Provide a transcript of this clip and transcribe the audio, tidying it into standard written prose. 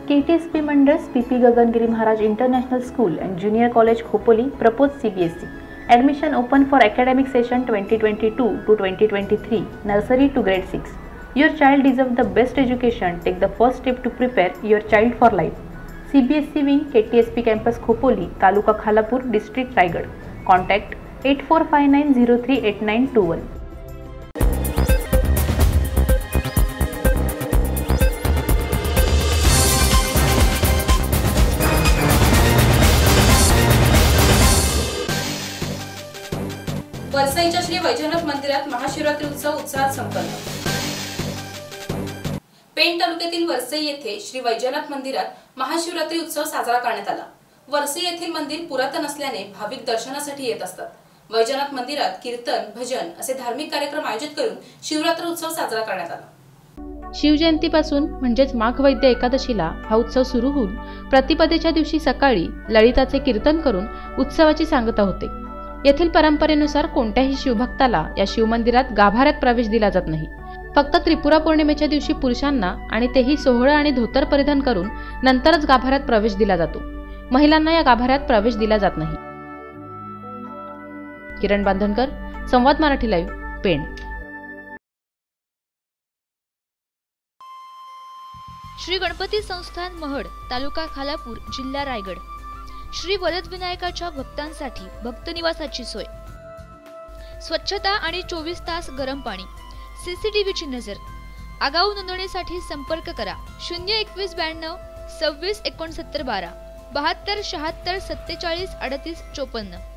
KTSP Mandals PP Gagangiri Maharaj International School and Junior College Khopoli proposed CBSE. Admission open for academic session 2022 to 2023, nursery to grade 6. Your child deserves the best education. Take the first step to prepare your child for life. CBSE wing KTSP campus Khopoli, Taluka Khalapur, District Raigad. Contact 8459038921. वरसाईच्या Shri Vaijnath मंदिरात महाशिवरात्री उत्सव उत्साहात संपन्न। पेण तालुक्यातील वरसई येथे श्री वैजनाथ मंदिरात महाशिवरात्री उत्सव साजरा करण्यात आला। वरसई येथील मंदिर पुरातन असल्याने भाविक दर्शनासाठी येत असतात। वैजनाथ मंदिरात कीर्तन, भजन असे धार्मिक कार्यक्रम आयोजित करून शिवरात्र उत्सव साजरा करण्यात आला। शिवजयंतीपासून म्हणजेच माघ वैद्य एकादशीला हा उत्सव सुरू होऊन प्रतिपदेच्या दिवशी सकाळी ललिताचे कीर्तन करून उत्सवाची सांगता होते। येथील परंपरेनुसार कोणत्याही शिवभक्ताला या शिवमंदिरात गाभाऱ्यात प्रवेश दिला जात नाही। फक्त त्रिपुरा पौर्णिमेच्या दिवशी पुरुषांना आणि तेही सोहळा आणि धोतर परिधान करून नंतरच गाभाऱ्यात प्रवेश दिला जातो। महिलांना या गाभाऱ्यात प्रवेश दिला जात नाही। किरण बांधणकर, संवाद मराठी लाईव्ह, पेण। श्री गणपती संस्थान महड, तालुका खालापूर, जिल्हा रायगड। श्री वरदविनायकाच्या भक्तांसाठी भक्त निवासाची सोय, स्वच्छता आणि 24 तास गरम पाणी, CCTVची नजर। आगाऊ नोंदणीसाठी संपर्क करा 02192 26 69 12 72 76 47 38 54।